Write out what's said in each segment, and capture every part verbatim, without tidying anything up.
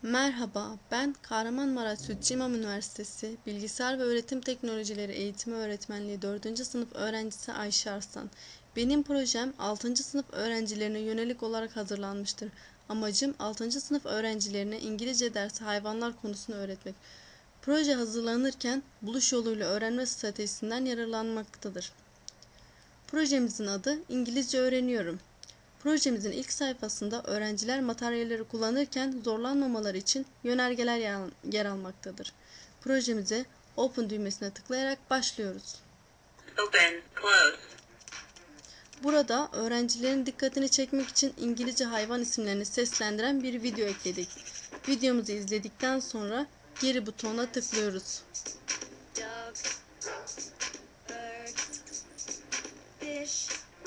Merhaba, ben Kahramanmaraş Sütçü İmam Üniversitesi Bilgisayar ve Öğretim Teknolojileri Eğitimi Öğretmenliği dördüncü sınıf öğrencisi Ayşe Arslan. Benim projem altıncı sınıf öğrencilerine yönelik olarak hazırlanmıştır. Amacım altıncı sınıf öğrencilerine İngilizce dersi hayvanlar konusunu öğretmek. Proje hazırlanırken buluş yoluyla öğrenme stratejisinden yararlanmaktadır. Projemizin adı İngilizce Öğreniyorum. Projemizin ilk sayfasında öğrenciler materyalleri kullanırken zorlanmamaları için yönergeler yer almaktadır. Projemize Open düğmesine tıklayarak başlıyoruz. Open, close. Burada öğrencilerin dikkatini çekmek için İngilizce hayvan isimlerini seslendiren bir video ekledik. Videomuzu izledikten sonra geri butonuna tıklıyoruz. Dog, bird, fish.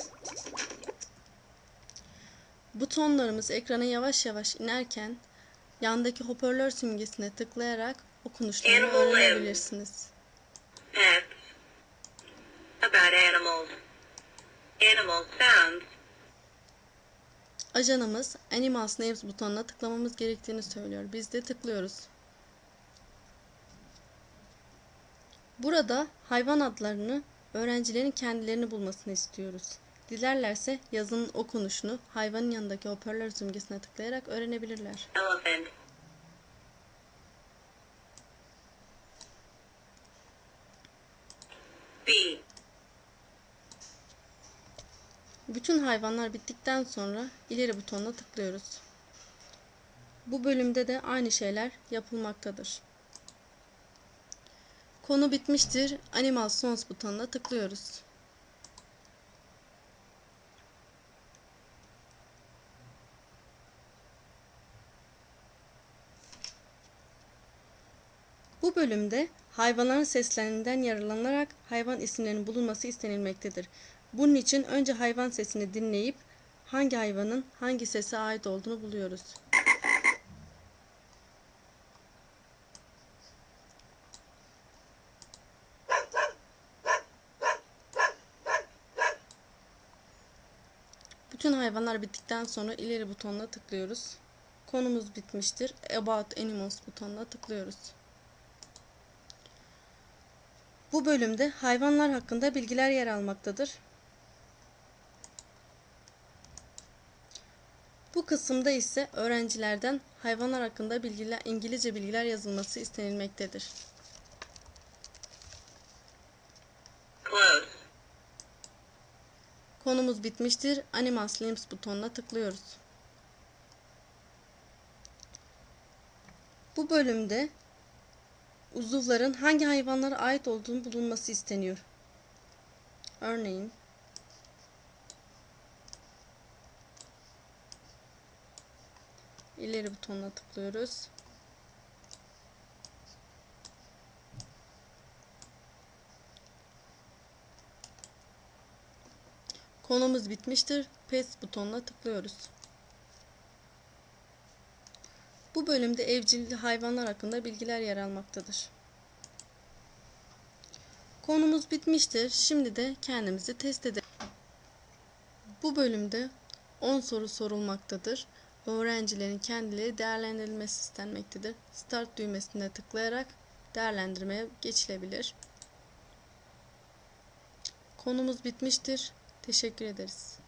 Butonlarımız ekrana yavaş yavaş inerken yandaki hoparlör simgesine tıklayarak okunuşlarını öğrenebilirsiniz. Pets. About animals. Animal sounds. Ajanımız Animals Names butonuna tıklamamız gerektiğini söylüyor. Biz de tıklıyoruz. Burada hayvan adlarını öğrencilerin kendilerini bulmasını istiyoruz. Dilerlerse yazının okunuşunu hayvanın yanındaki hoparlör simgesine tıklayarak öğrenebilirler. Elephant. Bee. Bütün hayvanlar bittikten sonra ileri butonuna tıklıyoruz. Bu bölümde de aynı şeyler yapılmaktadır. Konu bitmiştir. Animal Songs butonuna tıklıyoruz. Bu bölümde hayvanların seslerinden yararlanarak hayvan isimlerinin bulunması istenilmektedir. Bunun için önce hayvan sesini dinleyip hangi hayvanın hangi sese ait olduğunu buluyoruz. Bütün hayvanlar bittikten sonra ileri butonuna tıklıyoruz. Konumuz bitmiştir. About Animals butonuna tıklıyoruz. Bu bölümde hayvanlar hakkında bilgiler yer almaktadır. Bu kısımda ise öğrencilerden hayvanlar hakkında bilgiler, İngilizce bilgiler yazılması istenilmektedir. Close. Konumuz bitmiştir. Animals Names butonuna tıklıyoruz. Bu bölümde uzuvların hangi hayvanlara ait olduğunu bulunması isteniyor. Örneğin ileri butonuna tıklıyoruz. Konumuz bitmiştir. Pets butonuna tıklıyoruz. Bu bölümde evcil hayvanlar hakkında bilgiler yer almaktadır. Konumuz bitmiştir. Şimdi de kendimizi test edelim. Bu bölümde on soru sorulmaktadır. Öğrencilerin kendileri değerlendirilmesi istenmektedir. Start düğmesine tıklayarak değerlendirmeye geçilebilir. Konumuz bitmiştir. Teşekkür ederiz.